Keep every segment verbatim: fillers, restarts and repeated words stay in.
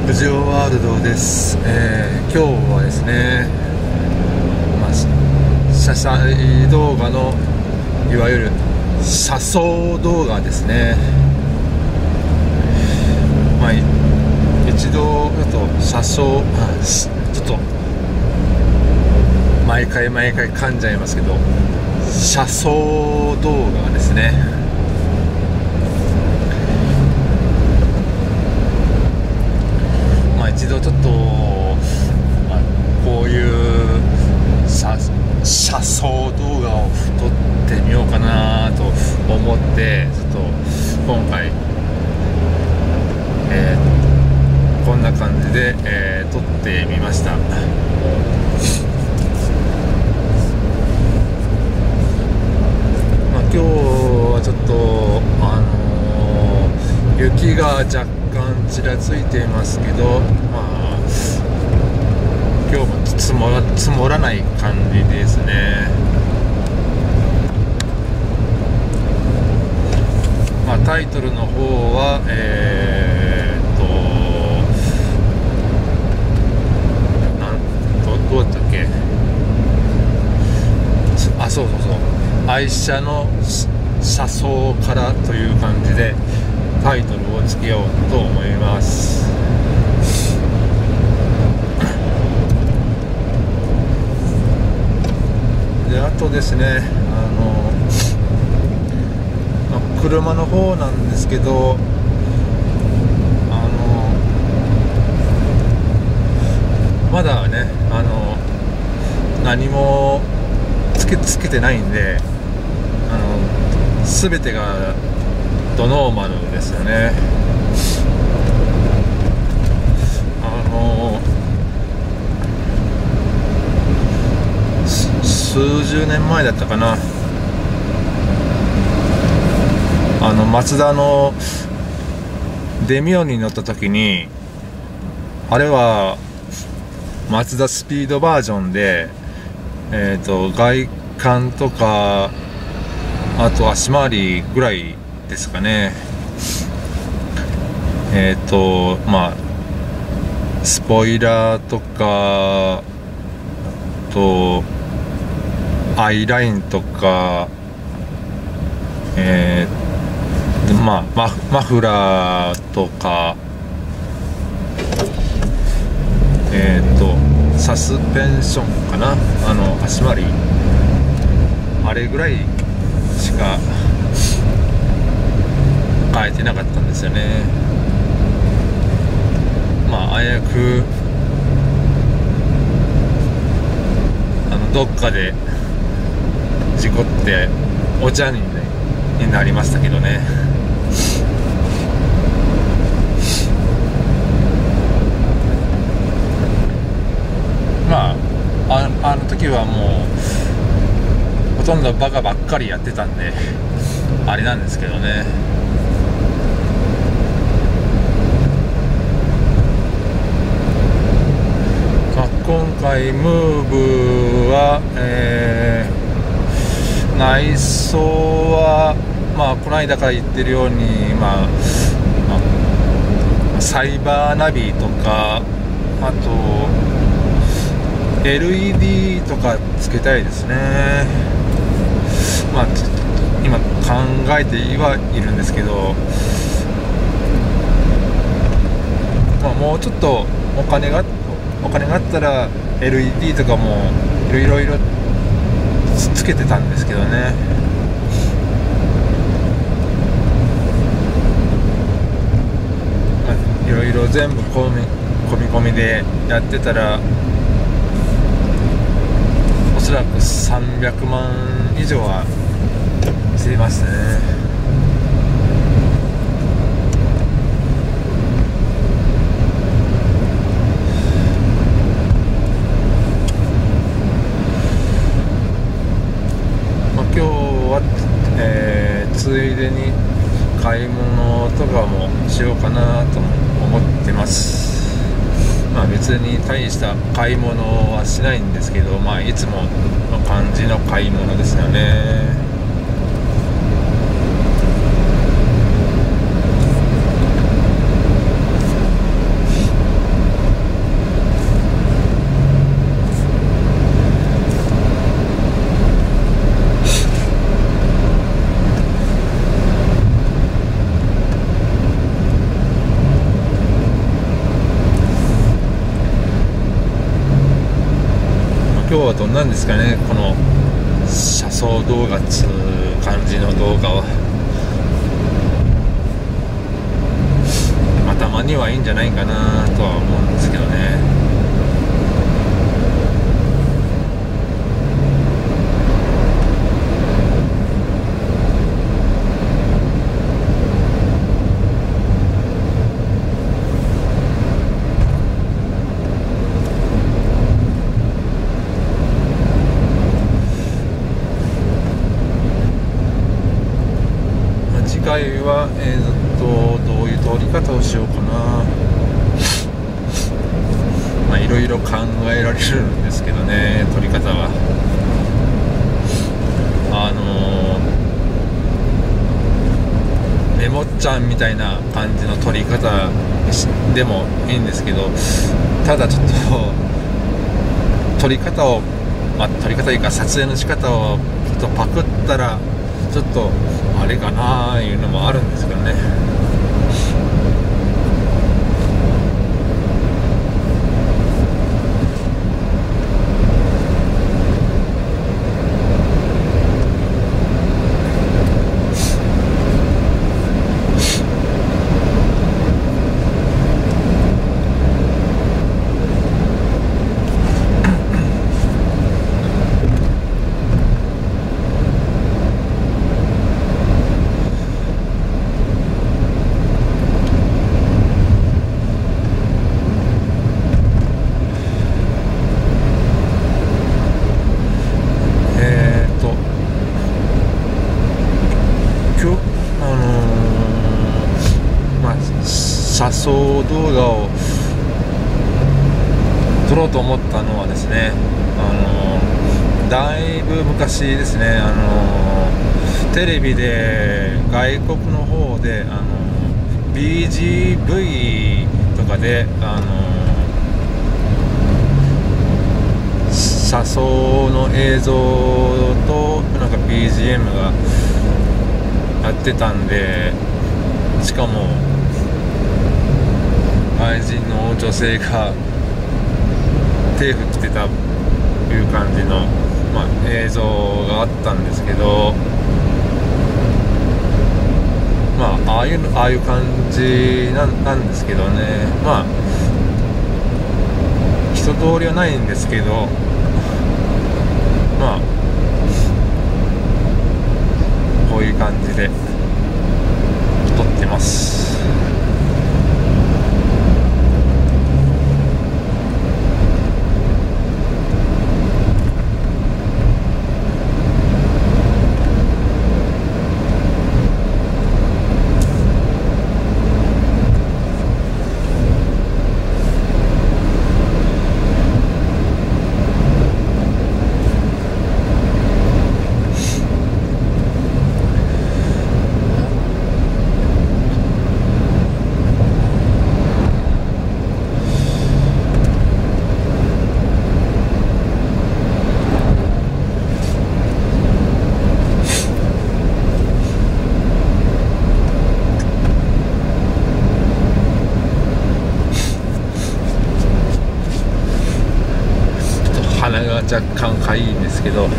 ラジオワールドです。えー、今日はですね、まあ、車載動画のいわゆる車窓動画ですね。まあ、一度ちょっと車窓あちょっと毎回毎回噛んじゃいますけど、車窓動画ですね。一度ちょっと、まあ、こういう車窓動画を撮ってみようかなと思ってちょっと今回、えー、こんな感じで、えー、撮ってみました。まあ、今日はちょっとあのー、雪が若干ちらついていますけど、まあ今日も積もら、積もらない感じですね。まあタイトルの方はえー、っとなんどどうだったっけ。あ、そうそうそう、愛車の車窓からという感じでタイトルをつけようと思います。で、あとですね、あの、まあ、車の方なんですけど、あのまだね、あの何もつけつけてないんで、あの全てがドノーマルですよね。あの数十年前だったかな、あのマツダのデミオに乗った時に、あれはマツダスピードバージョンで、えーと外観とかあと足回りぐらいですかね。えっとまあスポイラーとかとアイラインとか、えー、まあマフ、マフラーとか、えっとサスペンションかな、あの足回りあれぐらいしか変えてなかったんですよね。まあ危うくあのどっかで事故ってお茶に、ね、になりましたけどね。まあ あ, あの時はもうほとんどバカばっかりやってたんであれなんですけどね。今回ムーブは、えー、内装はまあこの間から言ってるように、まあ、まあ、サイバーナビとかあと エルイーディー とかつけたいですね。まあ今考えてはいるんですけど、まあ、もうちょっとお金がお金があったら エルイーディー とかもいろいろいろつけてたんですけどね。いろいろ全部込み込み込みでやってたらおそらくさんびゃくまん以上はしてましたね。今日は、えー、ついでに買い物とかもしようかなと思ってます。まあ別に大した買い物はしないんですけど、まあいつもの感じの買い物ですよね。 今日はどんなんですかね、この車窓動画っつう感じの動画は。まあたまにはいいんじゃないかなとは思うんですけどね。次回は、えー、っとどういう通り方をしようかな。まあいろいろ考えられるんですけどね、撮り方は。あのー、メモっちゃんみたいな感じの撮り方でもいいんですけど、ただちょっと撮り方を、まあ、撮り方というか撮影の仕方をちょっとパクったらちょっとあれかなーいうのもあるんですけどね。車窓動画を撮ろうと思ったのはですね、あのだいぶ昔ですね、あのテレビで外国の方であの ビージーブイ とかであの車窓の映像となんか ビージーエム がやってたんで、しかも愛人の女性が手振ってたいう感じの、まあ、映像があったんですけど、まあああいうああいう感じな ん, なんですけどね。まあ一通りはないんですけど、まあこういう感じで撮ってます。鼻が若干かゆいんですけど、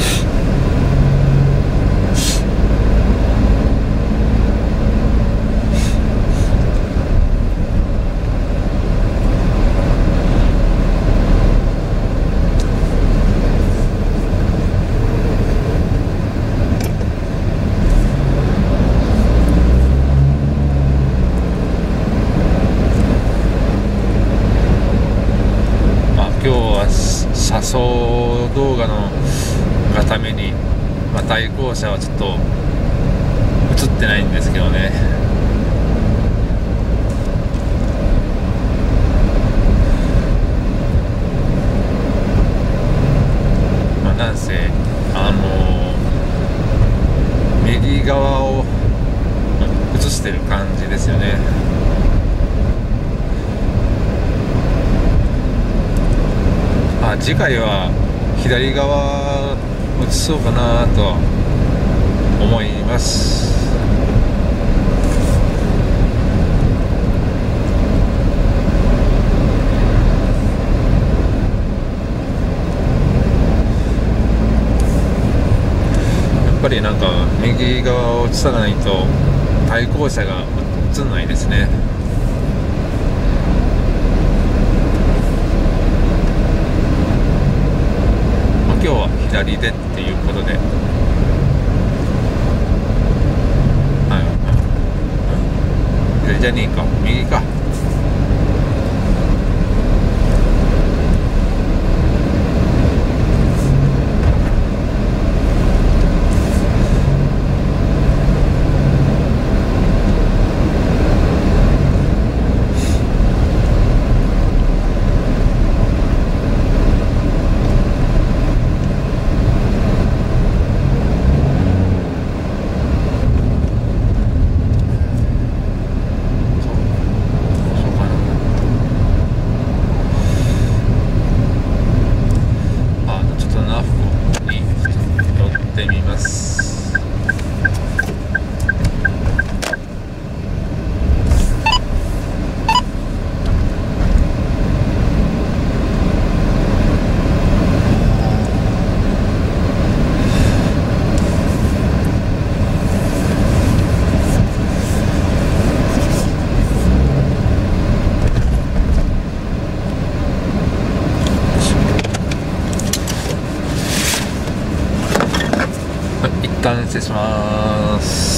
車窓動画のがために、まあ、対向車はちょっと映ってないんですけどね。まあ、なんせあの右側を映してる感じですよね。あ、次回は左側映そうかなと思います。 ぱりなんか右側を映さないと対向車が映らないですね。まあ、今日は左でっていうことで、はい、左じゃねえか、右か。一旦失礼します。